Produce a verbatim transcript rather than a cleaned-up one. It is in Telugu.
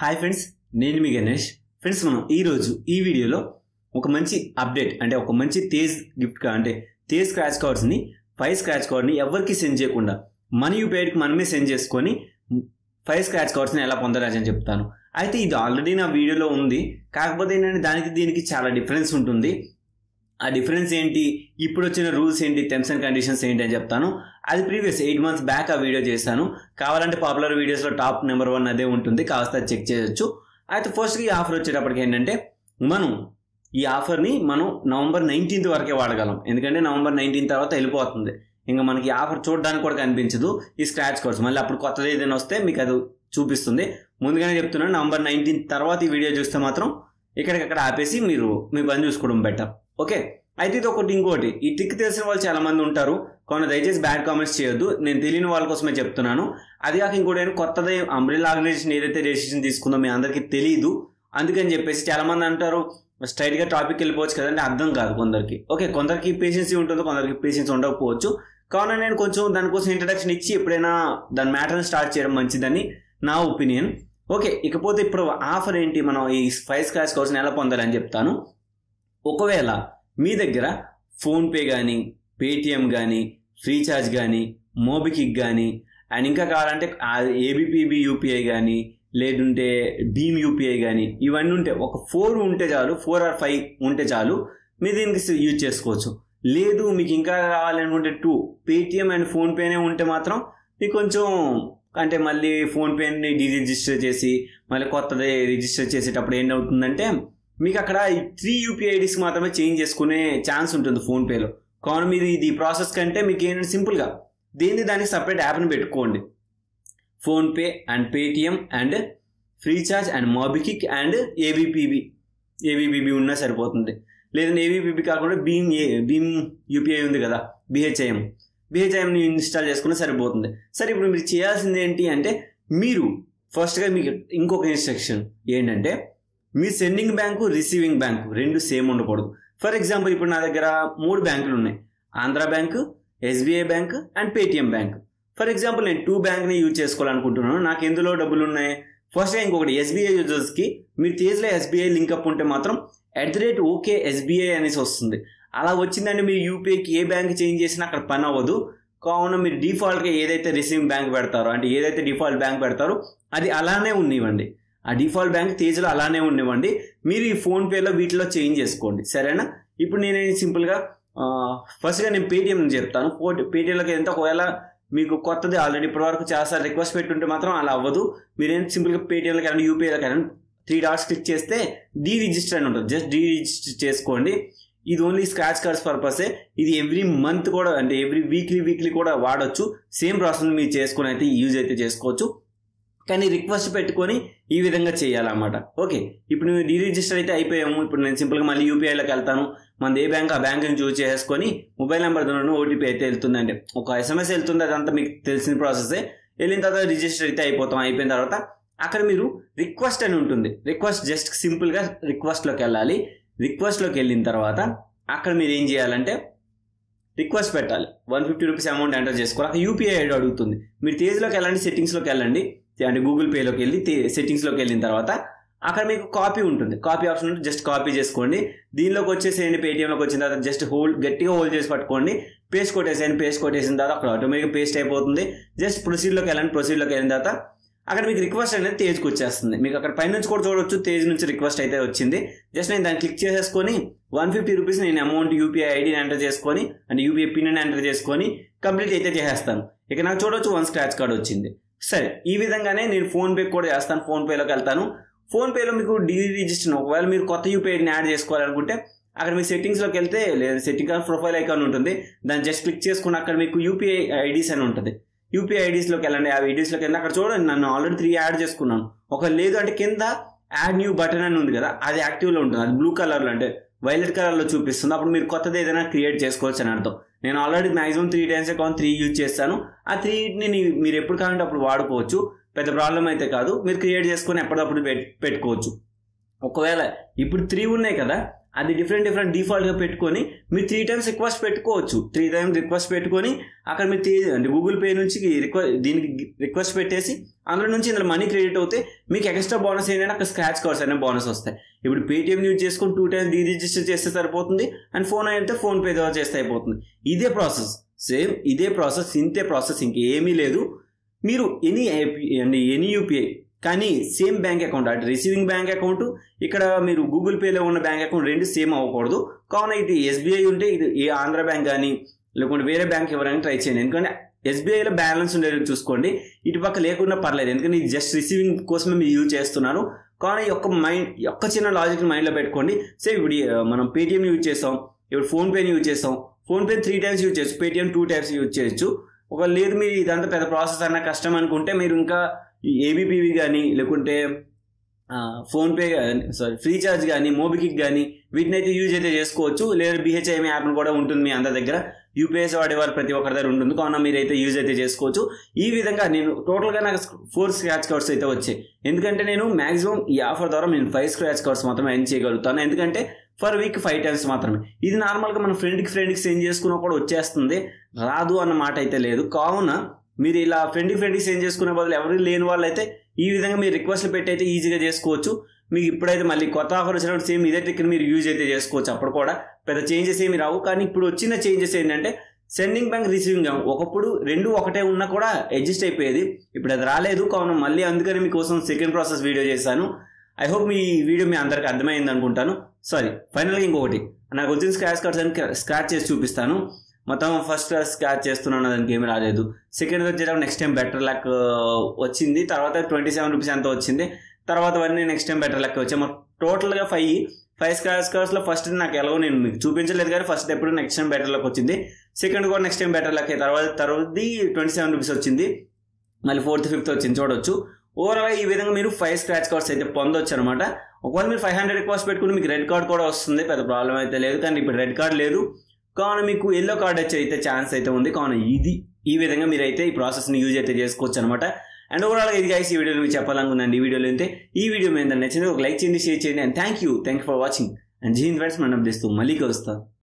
హాయ్ ఫ్రెండ్స్, నేను మీ గణేష్. ఫ్రెండ్స్, మనం ఈరోజు ఈ వీడియోలో ఒక మంచి అప్డేట్ అంటే ఒక మంచి తేజ్ గిఫ్ట్ అంటే తేజ్ స్క్రాచ్ కార్డ్స్ని ఫైవ్ స్క్రాచ్ కార్డ్ని ఎవరికి సెండ్ చేయకుండా మన యూపీఐకి మనమే సెండ్ చేసుకొని ఫైవ్ స్క్రాచ్ కార్డ్స్ని ఎలా పొందరాజని చెప్తాను. అయితే ఇది ఆల్రెడీ నా వీడియోలో ఉంది, కాకపోతే ఏంటంటే దానికి దీనికి చాలా డిఫరెన్స్ ఉంటుంది. ఆ డిఫరెన్స్ ఏంటి, ఇప్పుడు వచ్చిన రూల్స్ ఏంటి, టర్మ్స్ అండ్ కండిషన్స్ ఏంటి అని చెప్తాను. అది ప్రీవియస్ ఎయిట్ మంత్స్ బ్యాక్ ఆ వీడియో చేశాను. కావాలంటే పాపులర్ వీడియోస్లో టాప్ నెంబర్ వన్ అదే ఉంటుంది, కాస్త చెక్ చేయొచ్చు. అయితే ఫస్ట్గా ఈ ఆఫర్ వచ్చేటప్పటికి ఏంటంటే మనం ఈ ఆఫర్ని మనం నవంబర్ నైన్టీన్త్ వరకే వాడగలం. ఎందుకంటే నవంబర్ నైన్టీన్త్ తర్వాత వెళ్ళిపోతుంది, ఇంకా మనకి ఆఫర్ చూడడానికి కూడా కనిపించదు ఈ స్క్రాచ్ కార్డ్స్. మళ్ళీ అప్పుడు కొత్తది ఏదైనా వస్తే మీకు అది చూపిస్తుంది. ముందుగానే చెప్తున్నాను, నవంబర్ నైన్టీన్త్ తర్వాత ఈ వీడియో చూస్తే మాత్రం ఇక్కడికక్కడ ఆపేసి మీరు మీ పని చూసుకోవడం బెటర్. ఓకే, అయితే ఇది ఒకటి. ఇంకోటి, ఈ ట్రిక్ తెలిసిన వాళ్ళు చాలా మంది ఉంటారు, కావున దయచేసి బ్యాడ్ కామెంట్స్ చేయొద్దు, నేను తెలియని వాళ్ళ కోసమే చెప్తున్నాను. అది కాక ఇంకోటి, కొత్తది అంబ్రెల్లా ఆర్గనైజేషన్ ఏదైతే రిజిస్ట్రేషన్ తీసుకుందో మీ అందరికీ తెలియదు, అందుకని చెప్పేసి చాలా మంది అంటారు స్ట్రైట్ గా టాపిక్ వెళ్ళిపోవచ్చు కదంటే అర్థం కాదు కొందరికి. ఓకే, కొందరికి పేషెన్సీ ఉంటుంది, కొందరికి పేషెన్స్ ఉండకపోవచ్చు. కావున నేను కొంచెం దానికోసం ఇంట్రడక్షన్ ఇచ్చి ఎప్పుడైనా దాని మ్యాటర్ని స్టార్ట్ చేయడం మంచిదని నా ఒపీనియన్. ఓకే, ఇకపోతే ఇప్పుడు ఆఫర్ ఏంటి, మనం ఈ ఫైవ్ స్క్రాచ్ కార్డ్స్ని ఎలా పొందాలని చెప్తాను. ఒకవేళ మీ దగ్గర ఫోన్పే కానీ, పేటిఎం కానీ, ఫ్రీచార్జ్ కానీ, మోబిక్విక్ కానీ, అండ్ ఇంకా కావాలంటే ఏబిపిబి యూపీఐ కానీ, లేదంటే భీమ్ యూపీఐ కానీ, ఇవన్నీ ఉంటే ఒక ఫోర్ ఉంటే చాలు, ఫోర్ ఆర్ ఫైవ్ ఉంటే చాలు, మీరు దీనికి యూజ్ చేసుకోవచ్చు. లేదు మీకు ఇంకా కావాలనుకుంటే టూ పేటిఎం అండ్ ఫోన్పేనే ఉంటే మాత్రం మీకు కొంచెం అంటే మళ్ళీ ఫోన్పేని డీరిజిస్టర్ చేసి మళ్ళీ కొత్తది రిజిస్టర్ చేసేటప్పుడు ఏంటవుతుందంటే మీకు అక్కడ ఈ త్రీ యూపీఐ ఐడీస్ మాత్రమే చేంజ్ చేసుకునే ఛాన్స్ ఉంటుంది ఫోన్పేలో. కావున మీరు ఇది ప్రాసెస్ కంటే మీకు ఏంటంటే సింపుల్గా దేని దానికి సపరేట్ యాప్ని పెట్టుకోండి. PhonePe and Paytm and FreeCharge and MobiKwik and ABPB ABPB ఉన్నా సరిపోతుంది. లేదంటే ఏబిపిబి కాకుండా భీమ్ ఏ భీమ్ యూపీఐ ఉంది కదా, బిహెచ్ఐఎం బిహెచ్ఐఎంని ఇన్స్టాల్ చేసుకున్నా సరిపోతుంది. సరే, ఇప్పుడు మీరు చేయాల్సింది ఏంటి అంటే మీరు ఫస్ట్గా మీకు ఇంకొక ఇన్స్ట్రక్షన్ ఏంటంటే మీ సెండింగ్ బ్యాంకు రిసీవింగ్ బ్యాంకు రెండు సేమ్ ఉండకూడదు. ఫర్ ఎగ్జాంపుల్ ఇప్పుడు నా దగ్గర మూడు బ్యాంకులు ఉన్నాయి, Andhra bank, SBI bank and Paytm bank. For example నేను టూ బ్యాంక్ని యూజ్ చేసుకోవాలనుకుంటున్నాను, నాకు ఎందులో డబ్బులు ఉన్నాయి. ఫస్ట్ ఇంకొకటి ఎస్బీఐ యూజర్స్కి మీరు తేజ్లో ఎస్బీఐ లింకప్ ఉంటే మాత్రం at the rate okay SBI అనేసి వస్తుంది. అలా వచ్చిందంటే మీరు యూపీఐకి ఏ బ్యాంక్ చేంజ్ చేసినా అక్కడ పని అవ్వదు. కావున మీరు డిఫాల్ట్గా ఏదైతే రిసీవింగ్ బ్యాంక్ పెడతారో అంటే ఏదైతే డిఫాల్ట్ బ్యాంక్ పెడతారో అది అలానే ఉన్నివ్వండి. ఆ డిఫాల్ట్ బ్యాంక్ తేజ్లో అలానే ఉన్నివ్వండి. మీరు ఈ ఫోన్పేలో వీటిలో చేంజ్ చేసుకోండి, సరేనా. ఇప్పుడు నేను సింపుల్గా ఫస్ట్గా నేను పేటిఎం చెప్తాను. పేటిఎంలోకి ఎంత ఒకవేళ మీకు కొత్తది ఆల్రెడీ ఇప్పటి వరకు చాలాసార్లు రిక్వెస్ట్ పెట్టుంటే మాత్రం అలా అవ్వదు. మీరేం సింపుల్గా పేటిఎంలోకి వెళ్ళండి, యూపీఐలోకి వెళ్ళండి, త్రీ డాట్స్ క్లిక్ చేస్తే డీ రిజిస్టర్ అని ఉంటుంది, జస్ట్ డీ రిజిస్టర్ చేసుకోండి. ఇది ఓన్లీ స్క్రాచ్ కార్డ్స్ పర్పసే. ఇది ఎవ్రీ మంత్ కూడా అంటే ఎవ్రీ వీక్లీ వీక్లీ కూడా వాడచ్చు. సేమ్ ప్రాసెస్ మీరు చేసుకొని అయితే యూజ్ అయితే చేసుకోవచ్చు, కానీ రిక్వెస్ట్ పెట్టుకొని ఈ విధంగా చేయాలన్నమాట. ఓకే, ఇప్పుడు నువ్వు డీ రిజిస్టర్ అయితే అయిపోయాము. ఇప్పుడు నేను సింపుల్గా మళ్ళీ యూపీఐలోకి వెళ్తాను. మనది ఏ బ్యాంక్ ఆ బ్యాంక్ని చూస్ చేసుకొని మొబైల్ నెంబర్ ద్వారా ఓటీపీ అయితే వెళ్తుందండి, ఒక ఎస్ఎంఎస్ వెళ్తుంది, అదంతా మీకు తెలిసిన ప్రాసెసే. వెళ్ళిన తర్వాత రిజిస్టర్ అయితే అయిపోతాం. అయిపోయిన తర్వాత అక్కడ మీరు రిక్వెస్ట్ అని ఉంటుంది, రిక్వెస్ట్ జస్ట్ సింపుల్గా రిక్వెస్ట్లోకి వెళ్ళాలి. రిక్వెస్ట్లోకి వెళ్ళిన తర్వాత అక్కడ మీరు ఏం చేయాలంటే రిక్వెస్ట్ పెట్టాలి, one fifty rupees amount enter చేసుకోవాలి. అక్కడ యూపీఐ ఐడి అడుగుతుంది. మీరు తేజ్లోకి వెళ్ళండి, సెట్టింగ్స్లోకి వెళ్ళండి, అంటే గూగుల్ పేలోకి వెళ్ళి సెట్టింగ్స్లోకి వెళ్ళిన తర్వాత అక్కడ మీకు కాపీ ఉంటుంది, కాపీ ఆప్షన్ ఉంటుంది, జస్ట్ కాపీ చేసుకోండి. దీనిలోకి వచ్చేసేయండి, పేటిఎంలోకి వచ్చిన తర్వాత జస్ట్ హోల్డ్ గట్టిగా హోల్డ్ చేసి పట్టుకోండి, పేస్ట్ కొట్టేసేయండి. పేస్ట్ కొట్టేసిన తర్వాత అక్కడ ఆటోమేటిక్గా పేస్ట్ అయిపోతుంది. జస్ట్ ప్రొసీడ్లోకి వెళ్ళండి, ప్రొసీడ్లోకి వెళ్ళిన తర్వాత అక్కడ మీకు రిక్వెస్ట్ అనేది తేజ్కి వచ్చేస్తుంది. మీకు అక్కడ పై నుంచి కూడా చూడవచ్చు, తేజ్ నుంచి రిక్వెస్ట్ అయితే వచ్చింది. జస్ట్ నేను దాన్ని క్లిక్ చేసేసుకొని వన్ ఫిఫ్టీ రూపీస్ నేను అమౌంట్ యూపీఐ ఐడిని ఎంటర్ చేసుకొని అంటే యూపీఐ పిన్ ఎంటర్ చేసుకొని కంప్లీట్ అయితే చేసేస్తాను. ఇక నాకు చూడవచ్చు వన్ స్క్రాచ్ కార్డ్ వచ్చింది. సరే, ఈ విధంగానే నేను ఫోన్పే కూడా చేస్తాను. ఫోన్పేలోకి వెళ్తాను. ఫోన్పేలో మీకు డీ రిజిస్టర్ ఒకవేళ మీరు కొత్త యూపీఐని యాడ్ చేసుకోవాలనుకుంటే అక్కడ మీ సెట్టింగ్స్లోకి వెళ్తే లేదా సెట్టింగ్ ప్రొఫైల్ ఐకాన్ ఉంటుంది, దాన్ని జస్ట్ క్లిక్ చేసుకుని అక్కడ మీకు యూపీఐ ఐడీస్ అని ఉంటుంది. యూపీఐ ఐడీస్లోకి వెళ్ళండి, ఆ ఐడీస్లోకి వెళ్ళి అక్కడ చూడండి నన్ను ఆల్రెడీ త్రీ యాడ్ చేసుకున్నాను. ఒక లేదు అంటే కింద యాడ్ న్యూ బటన్ అని ఉంది కదా, అది యాక్టివ్లో ఉంటుంది, అది బ్లూ కలర్లో అంటే వైలెట్ కలర్లో చూపిస్తుంది. అప్పుడు మీరు కొత్తది ఏదైనా క్రియేట్ చేసుకోవచ్చు అని అర్థం. నేను already maximum three times account three use చేస్తాను. ఆ త్రీని మీరు ఎప్పుడు కావాలంటే అప్పుడు వాడుకోవచ్చు, పెద్ద ప్రాబ్లం అయితే కాదు. మీరు క్రియేట్ చేసుకొని ఎప్పటికప్పుడు పెట్టుకోవచ్చు. ఒకవేళ ఇప్పుడు త్రీ ఉన్నాయి కదా, అది డిఫరెంట్ డిఫరెంట్ డిఫాల్ట్గా పెట్టుకొని మీరు త్రీ టైమ్స్ రిక్వెస్ట్ పెట్టుకోవచ్చు. త్రీ టైమ్స్ రిక్వెస్ట్ పెట్టుకొని అక్కడ మీరు అంటే గూగుల్ పే నుంచి రిక్వెస్ట్ దీనికి రిక్వెస్ట్ పెట్టేసి అందులో నుంచి ఇందులో మనీ క్రెడిట్ అవుతే మీకు ఎక్స్ట్రా బోనస్ ఏంటంటే అక్కడ స్క్రాచ్ కార్డ్స్ అనే బోనస్ వస్తాయి. ఇప్పుడు పేటిఎం యూజ్ చేసుకొని టూ టైమ్స్ డీ రిజిస్టర్ చేస్తే సరిపోతుంది, అండ్ ఫోన్ అయితే ఫోన్ పే ద్వారా చేస్తే అయిపోతుంది. ఇదే ప్రాసెస్, సేమ్ ఇదే ప్రాసెస్, ఇంతే ప్రాసెస్, ఇంకేమీ లేదు. మీరు ఎనీ అండ్ ఎనీ యూపీఐ కానీ సేమ్ బ్యాంక్ అకౌంట్ అంటే రిసీవింగ్ బ్యాంక్ అకౌంట్ ఇక్కడ మీరు గూగుల్ పేలో ఉన్న బ్యాంక్ అకౌంట్ రెండు సేమ్ అవ్వకూడదు. కావున ఇది ఎస్బీఐ ఉంటే ఇది ఏ ఆంధ్ర బ్యాంక్ కానీ లేకుంటే వేరే బ్యాంక్ ఎవరైనా ట్రై చేయండి. ఎందుకంటే ఎస్బీఐలో బ్యాలెన్స్ ఉండేది చూసుకోండి, ఇటుపక్క లేకుండా పర్లేదు, ఎందుకంటే ఇది జస్ట్ రిసీవింగ్ కోసమే మీరు యూజ్ చేస్తున్నారు. కానీ యొక్క మైండ్ యొక్క చిన్న లాజిక్ మైండ్లో పెట్టుకోండి. సేమ్ ఇప్పుడు మనం పేటిఎం యూజ్ చేస్తాం, ఇప్పుడు ఫోన్పేని యూజ్ చేస్తాం, ఫోన్పే త్రీ టైమ్స్ యూజ్ చేయొచ్చు, పేటిఎం టూ టైమ్స్ యూజ్ చేయొచ్చు. ఒక లేదు మీరు ఇదంతా పెద్ద ప్రాసెస్ అన్న కష్టం అనుకుంటే మీరు ఇంకా ఏబీపీవి కానీ లేకుంటే ఫోన్పే సారీ ఫ్రీచార్జ్ కానీ మోబిక్విక్ కానీ వీటిని అయితే యూజ్ అయితే చేసుకోవచ్చు. లేదా బిహెచ్ఐఎం యాప్ కూడా ఉంటుంది మీ అందరి దగ్గర, యూపీఎస్ వాడేవారు ప్రతి ఒక్కరి దగ్గర ఉంటుంది. కావున మీరు అయితే యూజ్ అయితే చేసుకోవచ్చు. ఈ విధంగా నేను టోటల్గా నాకు ఫోర్ స్క్రాచ్ కార్డ్స్ అయితే వచ్చాయి. ఎందుకంటే నేను మాక్సిమం ఈ ఆఫర్ ద్వారా నేను ఫైవ్ స్క్రాచ్ కార్డ్స్ మాత్రమే ఎర్న్ చేయగలుగుతాను. ఎందుకంటే ఫర్ వీక్ ఫైవ్ టైమ్స్ మాత్రమే. ఇది నార్మల్గా మన ఫ్రెండ్కి ఫ్రెండ్కి సెండ్ చేసుకున్నా కూడా వచ్చేస్తుంది, రాదు అన్న మాట అయితే లేదు. కావున మీరు ఇలా ఫ్రెండ్కి ఫ్రెండ్కి సెండ్ చేసుకునే బదులు ఎవరు లేని వాళ్ళు అయితే ఈ విధంగా మీరు రిక్వెస్ట్లు పెట్టి అయితే ఈజీగా చేసుకోవచ్చు. మీకు ఇప్పుడైతే మళ్ళీ కొత్త ఆఫర్ వచ్చినప్పుడు సేమ్ ఇదే ట్రిక్ మీరు యూజ్ అయితే చేసుకోవచ్చు. అప్పుడు కూడా పెద్ద చేంజెస్ ఏమి రావు. కానీ ఇప్పుడు వచ్చిన చేంజెస్ ఏంటంటే సెండింగ్ బ్యాంక్ రిసీవింగ్ బ్యాంక్ ఒకప్పుడు రెండు ఒకటే ఉన్నా కూడా అడ్జస్ట్ అయిపోయేది, ఇప్పుడు అది రాలేదు. కావున మళ్ళీ అందుకని మీకోసం సెకండ్ ప్రాసెస్ వీడియో చేశాను. ఐ హోప్ మీ వీడియో మీ అందరికి అర్థమైంది అనుకుంటాను. సారీ ఫైనల్గా ఇంకొకటి నాకు వచ్చిన స్క్రాచ్ కార్డ్స్ అని స్క్రాచ్ చేసి చూపిస్తాను. మొత్తం ఫస్ట్ స్క్రాచ్ చేస్తున్నాను, దానికి ఏమి రాలేదు. సెకండ్ వచ్చేటప్పుడు నెక్స్ట్ టైం బెటర్ లక్ వచ్చింది, తర్వాత ట్వంటీ సెవెన్ రూపీస్ ఎంత వచ్చింది, తర్వాత అవన్నీ నెక్స్ట్ టైం బెటర్ లక్ వచ్చాయి. మాకు టోటల్గా ఫైవ్ ఫైవ్ స్క్రాచ్ కార్డ్స్లో ఫస్ట్ నాకు ఎలాగో నేను మీకు చూపించలేదు కానీ ఫస్ట్ ఎప్పుడు నెక్స్ట్ టైం బెటర్ లక్ వచ్చింది, సెకండ్ కూడా నెక్స్ట్ టైం బెటర్ లక్ తర్వాత తర్వాతది ట్వంటీ సెవెన్ రూపీస్ వచ్చింది, మళ్ళీ ఫోర్త్ ఫిఫ్త్ వచ్చింది చూడొచ్చు. ఓవరాల్గా ఈ విధంగా మీరు ఫైవ్ స్క్రాచ్ కార్డ్స్ అయితే పొందొచ్చు అనమాట. ఒకవేళ మీరు ఫైవ్ హండ్రెడ్ రిక్వెస్ట్ పెట్టుకుని మీకు రెడ్ కార్డ్ కూడా వస్తుంది, పెద్ద ప్రాబ్లం అయితే లేదు. కానీ ఇప్పుడు రెడ్ కార్డ్ లేదు, కావున మీకు ఎల్లో కార్డ్ వచ్చే అయితే ఛాన్స్ అయితే ఉంది. కావున ఇది ఈ విధంగా మీరు అయితే ఈ ప్రాసెస్ని యూజ్ అయితే చేసుకోవచ్చు అనమాట. అండ్ ఓవరాల్గా ఇది గైస్ ఈ వీడియోలో మీకు చెప్పాలనుకున్నాను. ఈ వీడియోలో అయితే ఈ వీడియో మీద నచ్చింది ఒక లైక్ చేయండి, షేర్ చేయండి. And thank you thank you for watching. And జీ హింద్ ఫ్రెండ్స్ మనం చేస్తూ మళ్ళీ కలుస్తాం.